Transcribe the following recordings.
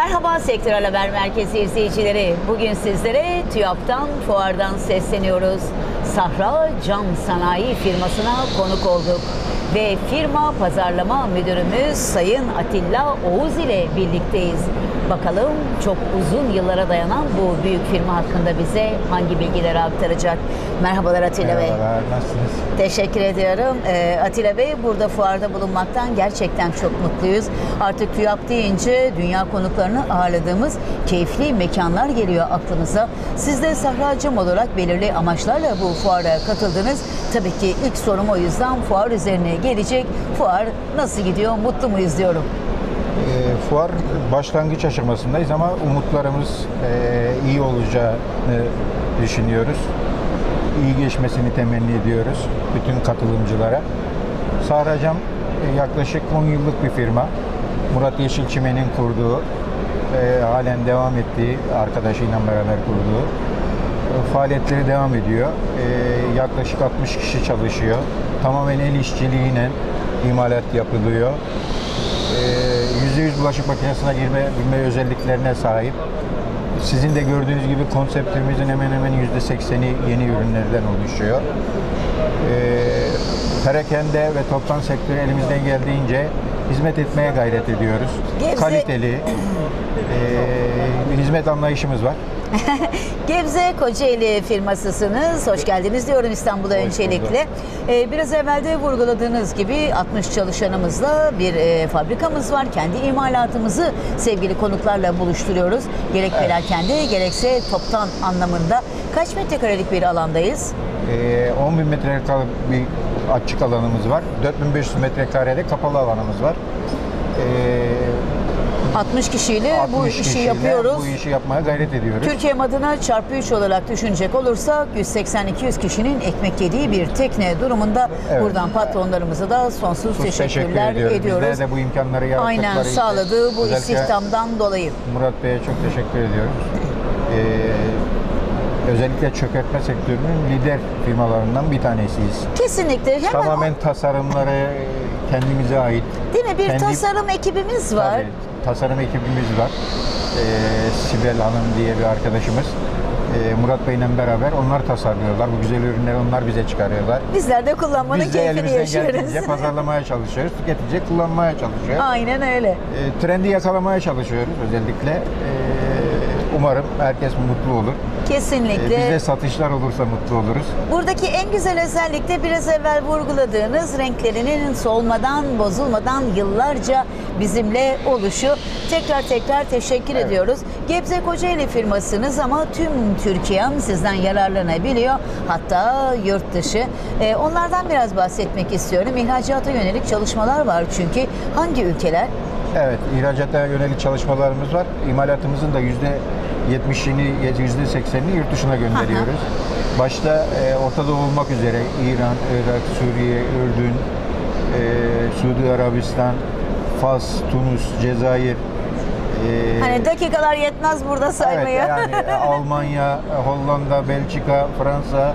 Merhaba Sektörel Haber Merkezi izleyicileri. Bugün sizlere TÜYAP'tan, fuardan sesleniyoruz. Sahra Cam Sanayi firmasına konuk olduk. Ve firma pazarlama müdürümüz Sayın Atilla Oğuz ile birlikteyiz. Bakalım çok uzun yıllara dayanan bu büyük firma hakkında bize hangi bilgileri aktaracak? Merhabalar Atilla Bey. Merhabalar, nasılsınız? Teşekkür ediyorum. Atilla Bey, burada fuarda bulunmaktan gerçekten çok mutluyuz. Artık TÜYAP deyince dünya konuklarını ağırladığımız keyifli mekanlar geliyor aklımıza. Siz de Sahra Cam olarak belirli amaçlarla bu fuara katıldınız. Tabii ki ilk sorum o yüzden fuar üzerine gelecek. Fuar nasıl gidiyor? Mutlu muyuz diyorum. Fuar başlangıç aşamasındayız ama umutlarımız iyi olacağını düşünüyoruz. İyi geçmesini temenni ediyoruz bütün katılımcılara. Sahra Cam yaklaşık 10 yıllık bir firma. Murat Yeşilçimen'in kurduğu, halen devam ettiği, arkadaşıyla beraber kurduğu faaliyetleri devam ediyor. Yaklaşık 60 kişi çalışıyor. Tamamen el işçiliğiyle imalat yapılıyor. %100 bulaşık makinesine girme özelliklerine sahip. Sizin de gördüğünüz gibi konseptimizin hemen hemen %80'i yeni ürünlerden oluşuyor. Perakende ve toptan sektörü elimizden geldiğince hizmet etmeye gayret ediyoruz. Kaliteli hizmet anlayışımız var. Gebze Kocaeli firmasısınız. Hoş geldiniz diyorum İstanbul'a öncelikle. Biraz evvel de vurguladığınız gibi 60 çalışanımızla bir fabrikamız var. Kendi imalatımızı sevgili konuklarla buluşturuyoruz. Gerek perakende gerekse toptan anlamında. Kaç metrekarelik bir alandayız? 10.000 metrekare bir açık alanımız var. 4.500 metrekarede kapalı alanımız var. 60 kişiyle bu işi yapıyoruz. Bu işi yapmaya gayret ediyoruz. Türkiye adına çarpı 3 olarak düşünecek olursak 180-200 kişinin ekmek yediği bir tekne durumunda. Evet. Buradan patronlarımıza da sonsuz teşekkürler ediyoruz. Bizler de bu imkanları yarattıkları aynen sağladığı bu istihdamdan dolayı. Murat Bey'e çok teşekkür ediyoruz. Özellikle çökertme sektörünün lider firmalarından bir tanesiyiz. Kesinlikle. Hemen tamamen tasarımları kendimize ait. Değil mi? Bir tasarım ekibimiz var. Tabii, tasarım ekibimiz var. Sibel Hanım diye bir arkadaşımız. Murat Bey'le beraber onlar tasarlıyorlar. Bu güzel ürünleri onlar bize çıkarıyorlar. Bizler de kullanmanın keyfini yaşıyoruz. Biz de elimizden geldiğince pazarlamaya çalışıyoruz. Tüketici kullanmaya çalışıyor. Aynen öyle. Trendi yakalamaya çalışıyoruz özellikle. Umarım herkes mutlu olur. Kesinlikle. Bize satışlar olursa mutlu oluruz. Buradaki en güzel özellik de biraz evvel vurguladığınız renklerinin solmadan, bozulmadan yıllarca bizimle oluşu. Tekrar teşekkür ediyoruz. Gebze Kocaeli firmasınız ama tüm Türkiye'm sizden yararlanabiliyor. Hatta yurt dışı. Onlardan biraz bahsetmek istiyorum. İhracata yönelik çalışmalar var çünkü. Hangi ülkeler? Evet, ihracata yönelik çalışmalarımız var. İmalatımızın da %70'ini, %80'ini yurt dışına gönderiyoruz. Başta Orta Doğu olmak üzere İran, Irak, Suriye, Ürdün, Suudi Arabistan, Fas, Tunus, Cezayir. Hani dakikalar yetmez burada saymaya. Evet, yani Almanya, Hollanda, Belçika, Fransa,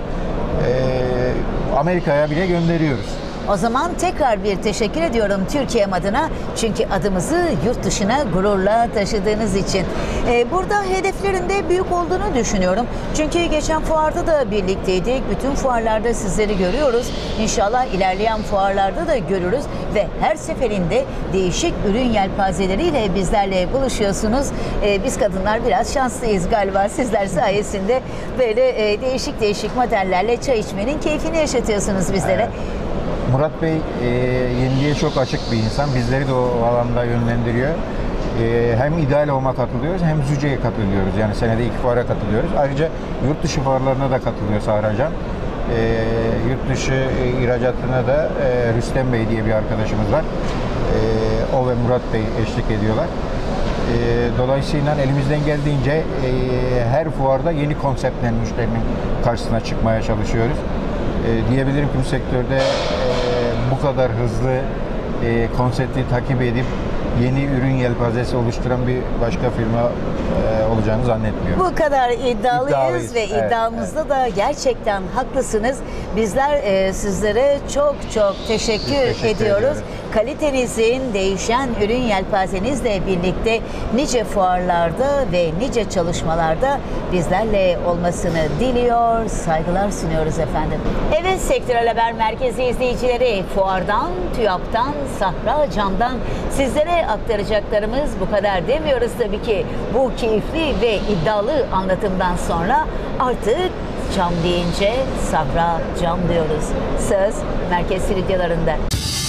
Amerika'ya bile gönderiyoruz. O zaman tekrar bir teşekkür ediyorum Türkiye'm adına. Çünkü adımızı yurt dışına gururla taşıdığınız için. Burada hedeflerin de büyük olduğunu düşünüyorum. Çünkü geçen fuarda da birlikteydik. Bütün fuarlarda sizleri görüyoruz. İnşallah ilerleyen fuarlarda da görürüz. Ve her seferinde değişik ürün yelpazeleriyle bizlerle buluşuyorsunuz. Biz kadınlar biraz şanslıyız galiba. Sizler sayesinde böyle değişik modellerle çay içmenin keyfini yaşatıyorsunuz bizlere. Evet. Murat Bey yeniliğe çok açık bir insan. Bizleri de o alanda yönlendiriyor. Hem İdeal Home'a katılıyoruz hem Züce'ye katılıyoruz. Yani senede 2 fuara katılıyoruz. Ayrıca yurt dışı fuarlarına da katılıyor Sahra Cam. Yurt dışı ihracatına da Rüstem Bey diye bir arkadaşımız var. O ve Murat Bey eşlik ediyorlar. Dolayısıyla elimizden geldiğince her fuarda yeni konseptler müşterinin karşısına çıkmaya çalışıyoruz. Diyebilirim ki bu sektörde bu kadar hızlı konsepti takip edip yeni ürün yelpazesi oluşturan bir başka firma olacağını zannetmiyorum. Bu kadar iddialıyız ve iddiamızda da gerçekten haklısınız. Bizler sizlere çok teşekkür ediyoruz. kalitenizin, değişen ürün yelpazenizle birlikte nice fuarlarda ve nice çalışmalarda bizlerle olmasını diliyor, saygılar sunuyoruz efendim. Evet, Sektörel Haber Merkezi izleyicileri, fuardan, TÜYAP'tan, Sahra Cam'dan sizlere aktaracaklarımız bu kadar demiyoruz tabii ki. Bu keyifli ve iddialı anlatımdan sonra artık cam deyince Sahra Cam diyoruz. Söz merkez stüdyolarında.